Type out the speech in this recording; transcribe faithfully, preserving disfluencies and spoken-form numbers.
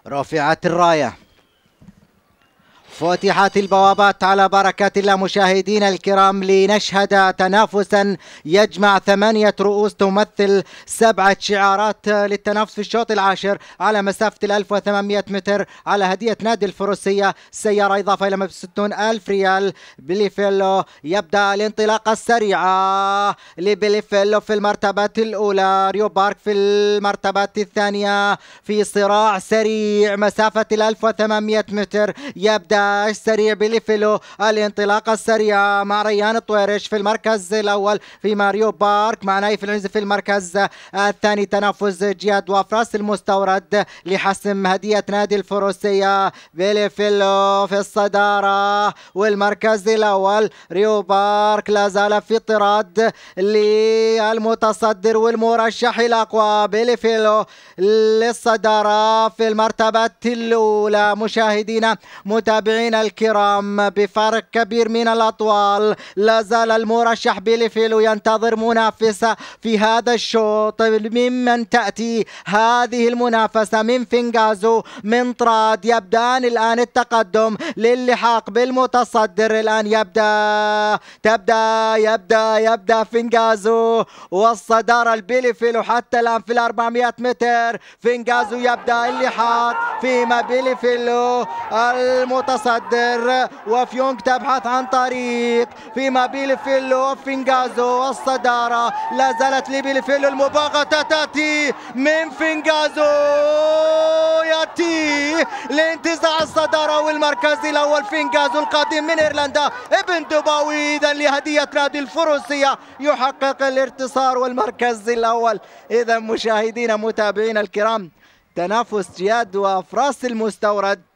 رفعت الراية، فتحت البوابات على بركة الله. مشاهدينا الكرام، لنشهد تنافسا يجمع ثمانية رؤوس تمثل سبعة شعارات للتنافس في الشوط العاشر على مسافة الألف وثمانمائة متر على هدية نادي الفروسية. سيارة إضافة إلى ستون ألف ريال. بليفيلو يبدأ الانطلاقة السريعة لبليفيلو في المرتبة الأولى، ريو بارك في المرتبة الثانية في صراع سريع مسافة الألف وثمانمائة متر. يبدأ السريع بليفيلو الانطلاقة السريعة مع ريان الطويرش في المركز الأول، في ماريو بارك مع نايف العنز في المركز الثاني. تنافس جياد وفراس المستورد لحسم هدية نادي الفروسية. بليفيلو في الصدارة والمركز الأول. ريو بارك لا زال في طراد للمتصدر والمرشح الأقوى. بليفيلو للصدارة في المرتبة الأولى. مشاهدينا متابعين الكرام، بفارق كبير من الأطوال لا زال المرشح بليفيلو ينتظر منافسة في هذا الشوط. ممن تأتي هذه المنافسة؟ من فينغازو، من طراد. يبدأان الآن التقدم للحاق بالمتصدر. الآن يبدأ تبدأ يبدأ يبدأ فينغازو والصدارة البليفيلو حتى الآن في الأربعمائة متر. فينغازو يبدأ اللحاق، فيما بليفيلو المتصدر وفيونغ تبحث عن طريق، فيما بليفيلو وفينغازو. الصدارة لا زالت لبليفيلو. المباغتة تأتي من فينغازو، يأتي لانتزاع الصدارة والمركز الأول. فينغازو القادم من إيرلندا ابن دباوي، إذا لهدية نادي الفروسية يحقق الانتصار والمركز الأول. إذا مشاهدينا متابعينا الكرام، تنافس جياد وفراس المستورد